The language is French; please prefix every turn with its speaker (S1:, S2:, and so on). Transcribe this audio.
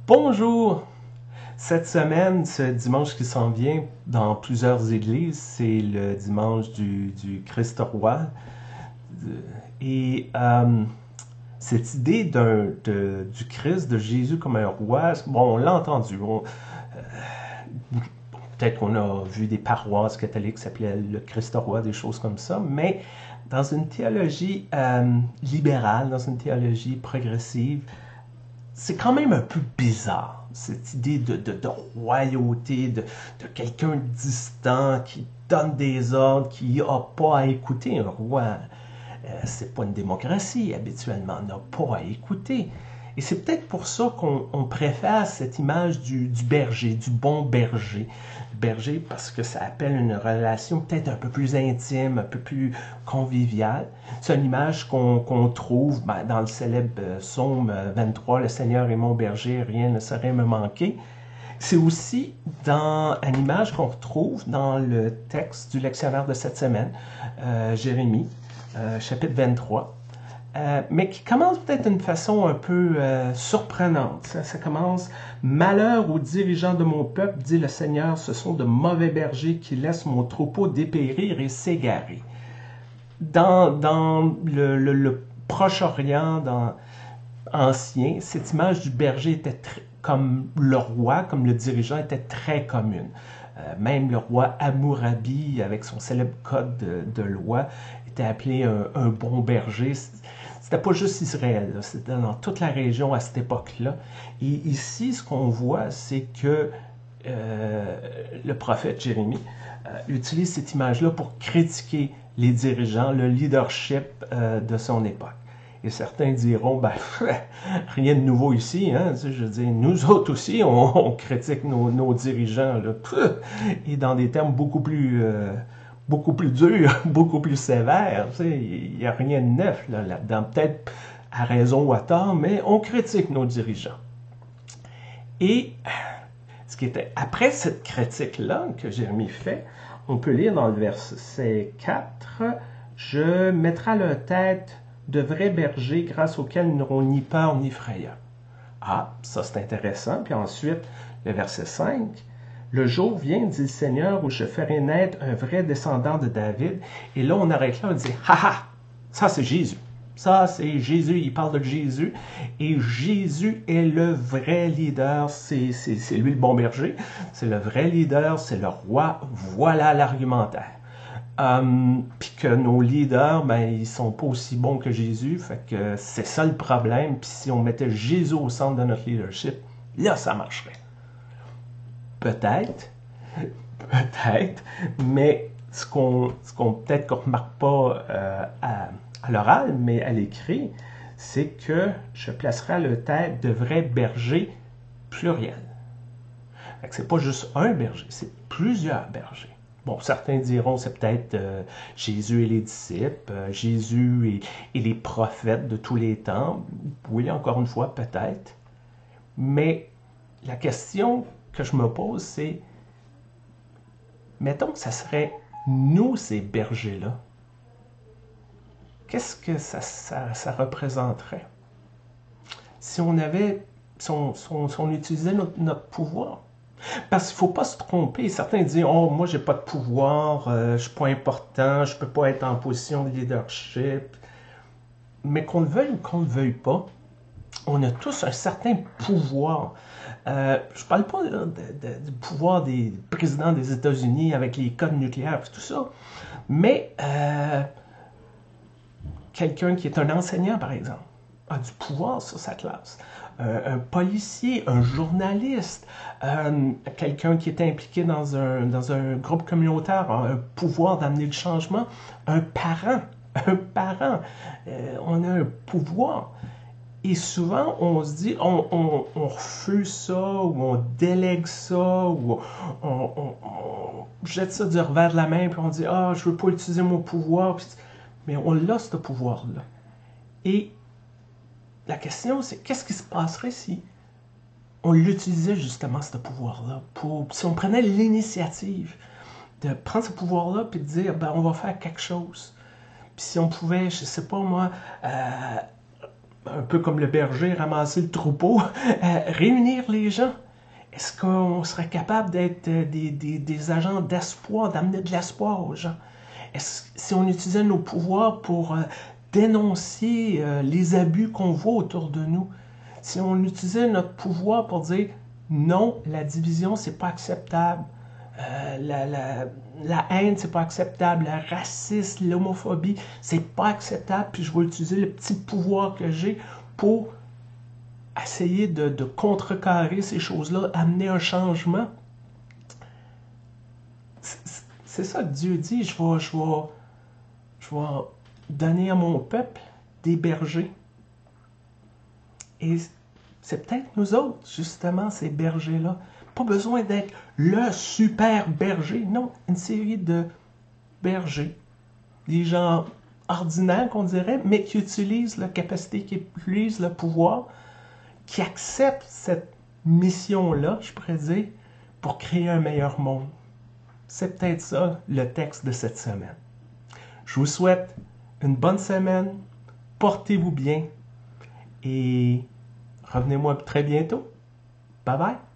S1: Bonjour! Cette semaine, ce dimanche qui s'en vient, dans plusieurs églises, c'est le dimanche du Christ roi. Et cette idée du Christ, de Jésus comme un roi, bon, on l'a entendu. Peut-être qu'on a vu des paroisses catholiques qui s'appelaient le Christ roi, des choses comme ça, mais dans une théologie libérale, dans une théologie progressive, c'est quand même un peu bizarre, cette idée de royauté, de quelqu'un distant qui donne des ordres, qui n'a pas à écouter un roi. C'est pas une démocratie, habituellement, on n'a pas à écouter. Et c'est peut-être pour ça qu'on préfère cette image du berger, du bon berger. Berger parce que ça appelle une relation peut-être un peu plus intime, un peu plus conviviale. C'est une image qu'on trouve dans le célèbre psaume 23, « Le Seigneur est mon berger, rien ne saurait me manquer ». C'est aussi une image qu'on retrouve dans le texte du lectionnaire de cette semaine, Jérémie, chapitre 23. Mais qui commence peut-être d'une façon un peu surprenante. Ça commence « Malheur aux dirigeants de mon peuple, dit le Seigneur, ce sont de mauvais bergers qui laissent mon troupeau dépérir et s'égarer. » Dans le Proche-Orient ancien, cette image du berger était comme le roi, comme le dirigeant, était très commune. Même le roi Hammurabi, avec son célèbre code de loi, était appelé un bon berger. C'était pas juste Israël, c'était dans toute la région à cette époque-là. Et ici, ce qu'on voit, c'est que le prophète Jérémie utilise cette image-là pour critiquer les dirigeants, le leadership de son époque. Et certains diront, ben, rien de nouveau ici, hein? Je veux dire, nous autres aussi, on critique nos dirigeants, là, et dans des termes beaucoup plus durs, beaucoup plus sévères. Il n'y a rien de neuf là-dedans, peut-être à raison ou à tort, mais on critique nos dirigeants. Et après cette critique-là que Jérémie fait, on peut lire dans le verset 4, « Je mettrai à leur tête de vrais bergers grâce auxquels ils n'auront ni peur ni frayeur. » Ah, ça c'est intéressant. Puis ensuite, le verset 5, « Le jour vient, dit le Seigneur, où je ferai naître un vrai descendant de David. » Et là, on arrête là, on dit, « Ha ha, ça c'est Jésus. Ça c'est Jésus, il parle de Jésus. Et Jésus est le vrai leader, c'est lui le bon berger. C'est le vrai leader, c'est le roi. Voilà l'argumentaire. » Puis que nos leaders, ben, ils sont pas aussi bons que Jésus, fait que c'est ça le problème. Puis si on mettait Jésus au centre de notre leadership, là, ça marcherait. Peut-être, mais ce qu'on peut-être qu'on remarque pas à l'oral, mais à l'écrit, c'est que je placerai à leur tête de vrais bergers pluriels. Fait que c'est pas juste un berger, c'est plusieurs bergers. Bon, certains diront c'est peut-être Jésus et les disciples, Jésus et les prophètes de tous les temps. Oui, encore une fois, peut-être. Mais la question que je me pose, c'est, mettons que ça serait nous, ces bergers-là. Qu'est-ce que ça représenterait? Si on utilisait notre pouvoir. Parce qu'il ne faut pas se tromper. Certains disent « Oh, moi, j'ai pas de pouvoir, je ne suis pas important, je ne peux pas être en position de leadership. » Mais qu'on le veuille ou qu'on ne le veuille pas, on a tous un certain pouvoir. Je ne parle pas du pouvoir des présidents des États-Unis avec les codes nucléaires et tout ça, mais quelqu'un qui est un enseignant, par exemple, a du pouvoir sur sa classe. Un policier, un journaliste, quelqu'un qui est impliqué dans un groupe communautaire, a un pouvoir d'amener le changement. Un parent, on a un pouvoir. Et souvent, on se dit, on refuse ça, ou on délègue ça, ou on jette ça du revers de la main, puis on dit, ah, je veux pas utiliser mon pouvoir. Mais on l'a, ce pouvoir-là. Et la question, c'est qu'est-ce qui se passerait si on l'utilisait justement, ce pouvoir-là, si on prenait l'initiative de prendre ce pouvoir-là puis de dire, on va faire quelque chose. Puis si on pouvait, je sais pas moi, un peu comme le berger, ramasser le troupeau, réunir les gens. Est-ce qu'on serait capable d'être des agents d'espoir, d'amener de l'espoir aux gens? Si on utilisait nos pouvoirs pour dénoncer les abus qu'on voit autour de nous, si on utilisait notre pouvoir pour dire non, la division, c'est pas acceptable, la haine, c'est pas acceptable, le racisme, l'homophobie, c'est pas acceptable, puis je vais utiliser le petit pouvoir que j'ai pour essayer de contrecarrer ces choses-là, amener un changement. C'est ça que Dieu dit, je vais donner à mon peuple des bergers. Et c'est peut-être nous autres, justement, ces bergers-là. Pas besoin d'être le super berger, non, une série de bergers. Des gens ordinaires, qu'on dirait, mais qui utilisent la capacité, qui utilisent le pouvoir, qui acceptent cette mission-là, je pourrais dire, pour créer un meilleur monde. C'est peut-être ça le texte de cette semaine. Je vous souhaite une bonne semaine, portez-vous bien et revenez-moi très bientôt. Bye bye!